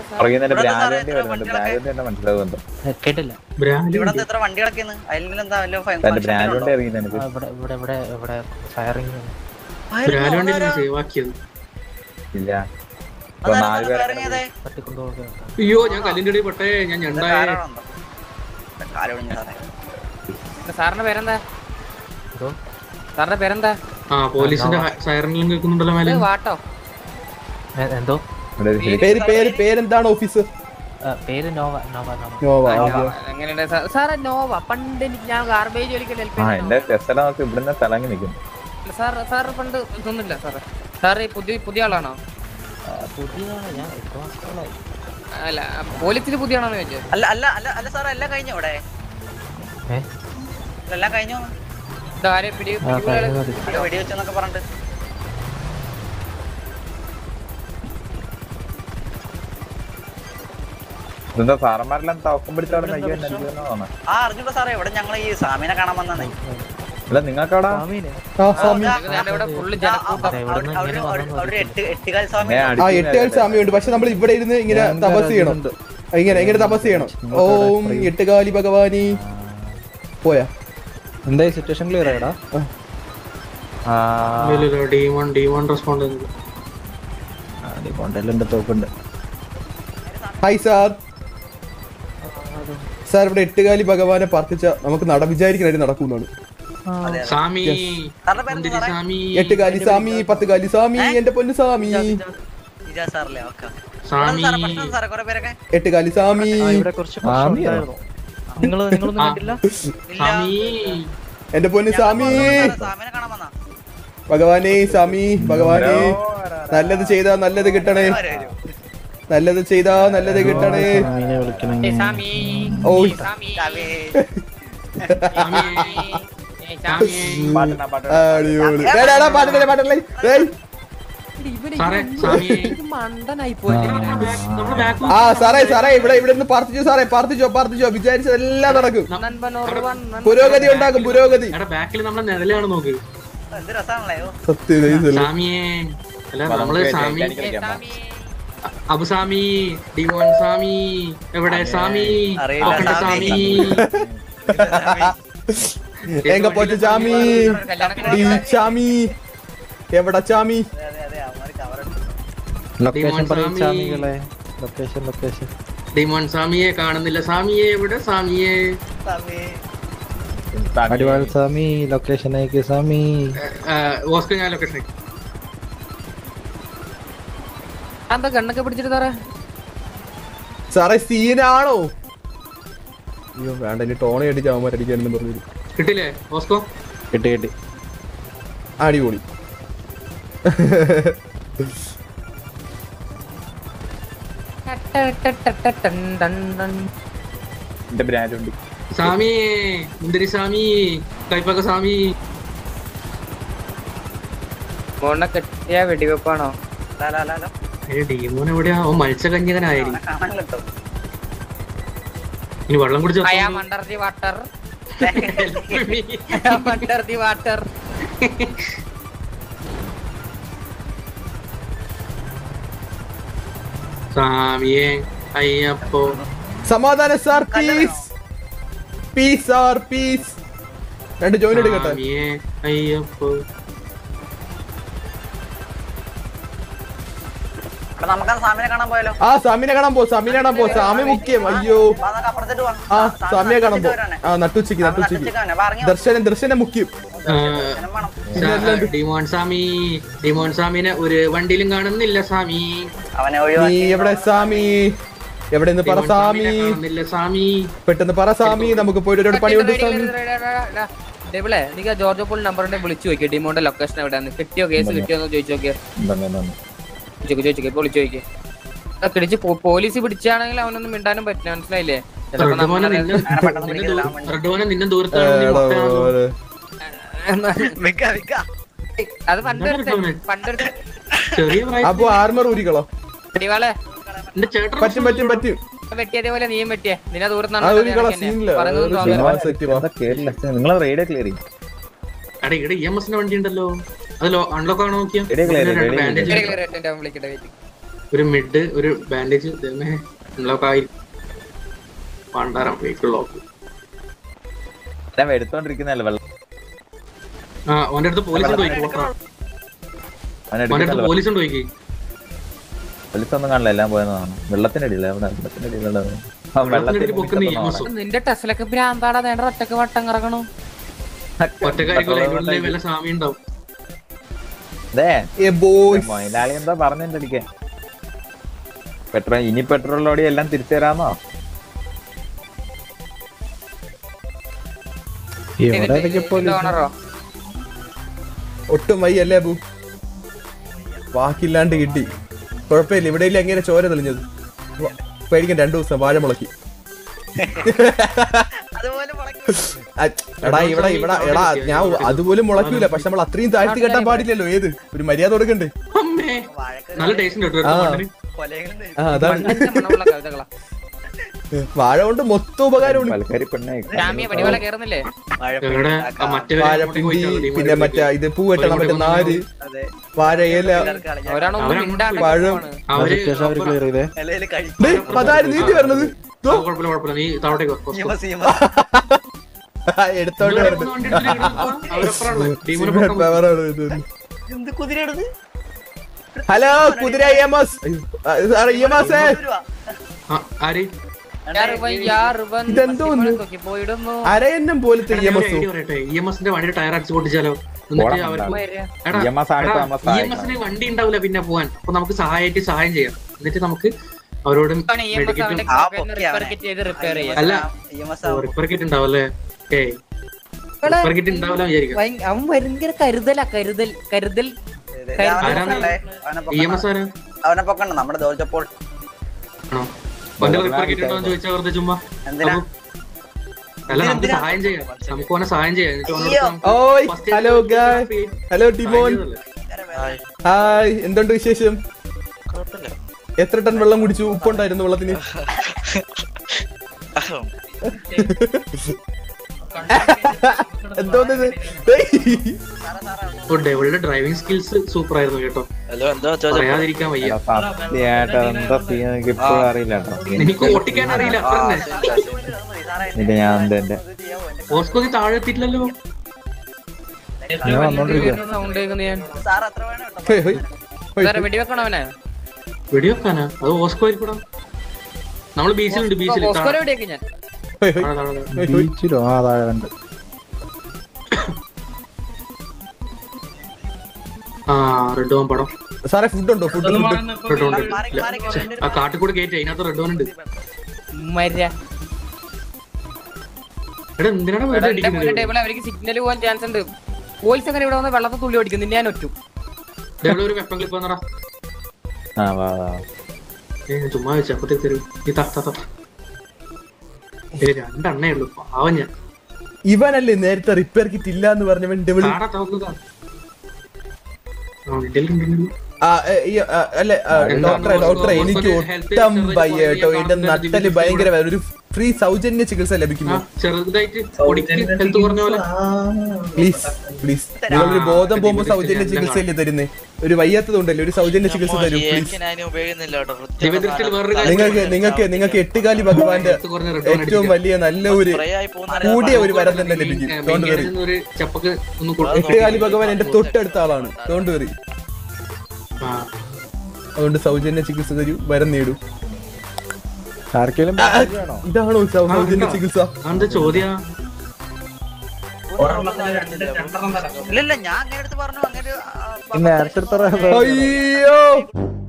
കേട്ടില്ല. അയ്യോ ഞാൻ കല്ലിന്റെ ഇടയിൽ പെട്ടേ, ഞാൻ ഞണ്ടായ. സാറിന്റെ പേരെന്താ? സാറിന്റെ പേരെന്താ? ആ പോലീസിന്റെ സൈറനിലും കേൾക്കുന്നുണ്ടല്ലോ മേലെ. വാട്ടോ എന്തോ പേരെന്താണ് ഓഫീസർ? പേര് നോവ. എങ്ങനെയുണ്ട് സാറേ? നോവ പണ്ട് ഞാൻ ഗാർബേജ് വലിക്കൽ സാർ പണ്ട് ഇതൊന്നുമില്ല സാറേ. സാറ് പുതിയ ആളാണോ? അല്ല പോലീസിന് പുതിയ ആണോന്ന് ചോദിച്ചത്. അല്ല സാറേ എല്ലാം കഴിഞ്ഞു ഇവിടെ, എല്ലാം കഴിഞ്ഞു. വെടിവെച്ചെന്നൊക്കെ പറഞ്ഞിട്ട് സാറന്മാരെല്ലാം തവക്കം പിടിച്ചവിടെ അറിഞ്ഞൂടാ സാറേ. ഇവിടെ ഞങ്ങൾ ഈ സാമിനെ കാണാൻ വന്നേ. അല്ല നിങ്ങൾക്ക് അവിടെ എട്ടുകാൽ സ്വാമിയുണ്ട്. പക്ഷെ നമ്മൾ ഇവിടെ ഇരുന്ന് ഇങ്ങനെ തപസ് ചെയ്യണം, ഇങ്ങനെ തപസ് ചെയ്യണം. ഓം എട്ടുകാലി ഭഗവാനി. പോയാ എന്തായി സിറ്റുവേഷൻ ക്ലിയർ ആയടാ? തോക്കുണ്ട്. Hi sir. സാർ ഇവിടെ എട്ടുകാലി ഭഗവാനെ പ്രാർത്ഥിച്ച നമുക്ക് വിചാരിക്കണായിട്ട് നടക്കുന്നതാണ്. എട്ടുകാലി സ്വാമി, പത്തുകാലി സ്വാമി, എന്റെ പൊന്നു സ്വാമി. എട്ടുകാലി സ്വാമി, എന്റെ പൊന്നു സ്വാമി. ഭഗവാനെ സ്വാമി, ഭഗവാനെ നല്ലത് ചെയ്താ നല്ലത് കിട്ടണേ, നല്ലത് ചെയ്താ നല്ലത് കിട്ടണേ. ഓ ആ സാറേ ഇവിടെ നിന്ന് പ്രാർത്ഥിച്ചു സാറേ, പ്രാർത്ഥിച്ചോ. വിചാരിച്ചതെല്ലാം നടക്കും. പുരോഗതി ഉണ്ടാക്കും, പുരോഗതി. അബുസാമി, ഡിമോൻ സാമി, എവിടെ സാമി? സാമി എങ്ക പോച്ച ചാമി, ചാമി എവിടെ ചാമി? ഡിമോൻ സാമിയെ കാണുന്നില്ല. സാമിയെ എവിടെ? സാമിയെ സ്വാമി ലൊക്കേഷൻ അയക്ക് സ്വാമി. ഓസ്കർ ഞാൻ ലൊക്കേഷൻ എന്താ കണ്ണൊക്കെ പിടിച്ചിട്ട് സാറേ സീനാണോ? അയ്യോ വേണ്ട, ഇനി ടോണി അടിച്ച് അവന്മാരടിക്കാനെന്ന് പറഞ്ഞു. കിട്ടില്ലേ ഓസ്കോ? കിട്ടി. അടിപൊളി. സാമി, മുന്തിരി സാമി, കൈപ്പക്ക സാമി. മോണ കെട്ടിയ വെടിവെപ്പാണോ? ഡീമോൻ എവിടെയാ? ഓ മത്സ്യകന്യകനായിരിക്കും. ഇനി വെള്ളം കുടിച്ചോ. സാമിയെ അയ്യപ്പോ. സമാധാനം sir, peace peace sir, peace. രണ്ട് ജോയിൻ എടുക്കട്ടെ. അയ്യപ്പോ ആ സാമിനെ കാണാൻ പോ. സാമി മുഖ്യം. അയ്യോ ആ സാമിയെ കാണാൻ പോ. ആ നട്ടുച്ചയ്ക്ക് ദർശനം മുഖ്യം. ഡിമോൻ സാമിനെ ഒരു വണ്ടിയിലും കാണുന്നില്ല. സാമി നീ എവിടെ? സാമി എവിടെ നിന്ന് പറ സാമി, പെട്ടെന്ന് പറ സാമി. നമുക്ക് പോയിട്ട് ഒരുപാട് പണിയുണ്ട് സാമി. ജോർജ് പോൾ നമ്പറിനെ വിളിച്ചു നോക്കിയ ഡിമോന്റെ ലൊക്കേഷൻ എവിടെയാണ്? കിട്ടിയോ? കേസ് കിട്ടിയോന്ന് ചോദിച്ചു നോക്കിയാ. പിടിച്ച് പോലീസ് പിടിച്ചാണെങ്കിൽ അവനൊന്നും മിണ്ടാനും പറ്റില്ല, മനസ്സിലായില്ലേ? അത് അപ്പൊ ആർമർ ഊരികളോ? പറ്റും വെട്ടിയതേപോലെ നീയും വെട്ടിയേ. നിന്നെ ദൂരത്താണ്. വണ്ടി ഉണ്ടല്ലോ, അത് അൺലോക്ക് ആണോ നോക്കിയാ? ഒരു മിഡ്, ഒരു ബാൻഡേജ് നമ്മളൊക്കെ ആയി പണ്ടാരം ലോക്ക്. ഞാൻ എടുത്തോണ്ടിരിക്കുന്നല്ലേ വെള്ളം. ആ ഓന്റെ അടുത്ത് പോലീസ് ഉണ്ട് ചോദിക്കും. പോലീസൊന്നും കാണില്ല, എല്ലാം പോയെന്നാണ്. വെള്ളത്തിന്റെ അടിയില്ല, അവിടെ വെള്ളത്തിന്റെ അടിയിലുള്ള നിന്റെ ടെസ്റ്റിലൊക്കെ ഭ്രാന്താടാ നേണ്ട ഒറ്റക്ക് വട്ടം കറങ്ങണു. ഒറ്റക്കാരിക്കുള്ള സാമി ഉണ്ടാവും. മൊയിലാളി എന്താ പറഞ്ഞെന്റെ അടിക്കാൻ? ഇനി പെട്രോളോടി എല്ലാം തിരിച്ചു തരാന്നോ? ഒട്ടും വയ്യല്ലേ അബു, ബാക്കില്ലാണ്ട് കിട്ടി. കുഴപ്പമില്ല, ഇവിടെ ഇല്ല എങ്ങനെ ചോര തെളിഞ്ഞത്. പേടിക്കാൻ 2 ദിവസം വാഴ മുളക്കി. എടാ ഇവിടെ എടാ ഞാൻ അതുപോലും മുളക്കൂല, പക്ഷെ നമ്മൾ അത്രയും താഴ്ത്തി കെട്ടാൻ പാടില്ലല്ലോ. ഏത് ഒരു മര്യാദ കൊടുക്കണ്ടേ? അതാണ് വാഴ കൊണ്ട് മൊത്തം ഉപകാരമുണ്ട്. പിന്നെ മറ്റേ ഇത് പൂ വെട്ടണം, മറ്റേ നാര്, വാഴ ഇല, പഴം. അതാര് നീതി വരണത്? എടുത്തോണ്ട് ഹലോ കുതിര അരയന്നം പോലത്തെ ഇഎംഎസിന്റെ വണ്ടി ടയർ അടിച്ചു പൊട്ടിച്ചാലോ? ഇഎംഎസിന് വണ്ടി ഉണ്ടാവില്ല പിന്നെ പോവാൻ. അപ്പൊ നമുക്ക് സഹായം ചെയ്യാം. എന്നിട്ട് നമുക്ക് അവരോട് അല്ല റിപ്പയർ കിറ്റ് ഉണ്ടാവല്ലേ? റിപ്പയർ കിറ്റ് ഉണ്ടാവില്ല വിചാരിക്കും. അവൻ ഭയങ്കര കരുതൽ. ഇഎംഎസ് ആരാ? അവനെ പൊക്കണ്ട നമ്മുടെ ചോദിച്ചപ്പോൾ റിപ്പയർ കിറ്റ് ഉണ്ടോ എന്ന് ചോദിച്ചാൽ വെറുതെ ചുമ്മാ. അല്ല നമുക്ക് സഹായം ചെയ്യാം, നമുക്ക് ഓനെ സഹായം ചെയ്യാം. ഹലോ ടിമോൻ, ഹായ്, എന്തുണ്ട് വിശേഷം? എത്ര ടൺ വെള്ളം കുടിച്ചു? ഉപ്പുണ്ടായിരുന്നു വെള്ളത്തിന്? എന്തോന്നത്? ഡ്രൈവിംഗ് സ്കിൽസ് സൂപ്പർ ആയിരുന്നു കേട്ടോ, പറയാതിരിക്കാൻ വയ്യ. അറിയില്ല എനിക്ക് ഓട്ടിക്കാൻ അറിയില്ല. ഓസ്കോക്ക് താഴെ എത്തിയിട്ടില്ലല്ലോ. വെടിവെക്കണവനെ വെടിവെക്കാനാ? അത് ഓസ്കോ ആയിരിക്കൂടാ. നമ്മള് ബീച്ചിലുണ്ട്. ബീച്ചിലോ? റെഡ് ഓൺ പടം. സാറേ ഫുഡ് ഉണ്ടോ? റെഡ് ഓൺ ആ കാട്ടിക്കൂടെ കയറ്റി, അതിനകത്ത് റെഡ് ഓൺ ഉണ്ട്. എടാ എന്തിനാണ് അവർക്ക് സിഗ്നൽ പോകാൻ ചാൻസ് ഉണ്ട്. പോലീസ് അങ്ങനെ ഇവിടെ വന്ന് വെള്ളത്തിൽ തുള്ളി ഓടിക്കും. നിന്നെ ഞാൻ ഒറ്റു ഒരു വെപ്പൺ ക്ലിപ്പ് വന്നടാ. ചുമ്മാ വെച്ച അപ്പത്തേക്ക് തരൂ. ഈ 2 എണ്ണേ ഉള്ളൂ. പാവം ഞാൻ. ഇവനല്ലേ നേരത്തെ റിപ്പയർ കിറ്റ് ഇല്ല എന്ന് പറഞ്ഞവൻ? ഡോക്ടറെ എനിക്ക് ഒട്ടും വയ്യ കേട്ടോ. എന്റെ നട്ടല് ഭയങ്കര ഒരു ഫ്രീ സൗജന്യ ചികിത്സ ലഭിക്കുന്നു. പ്ലീസ് നിങ്ങളൊരു ബോധം പോകുമ്പോ സൗജന്യ ചികിത്സയല്ലേ തരുന്നേ? ഒരു വയ്യാത്തതുണ്ടല്ലേ, ഒരു സൗജന്യ ചികിത്സ തരൂ പ്ലീസ്. നിങ്ങൾക്ക് 8 കാലി ഭഗവാന്റെ ഏറ്റവും വലിയ നല്ല ഒരു കൂടിയ ഒരു വരം തന്നെ ലഭിക്കും. 8 കാലി ഭഗവാൻ എന്റെ തൊട്ടടുത്ത ആളാണ്. Don't worry. അതുകൊണ്ട് സൗജന്യ ചികിത്സ തരൂ, വരം നേടൂ. ഇതാണോ സൗജന്യ ചികിത്സ? ചോദ്യം ഇല്ല ഞാൻ അങ്ങനെ എടുത്ത് പറഞ്ഞു. അങ്ങനെ അയ്യോ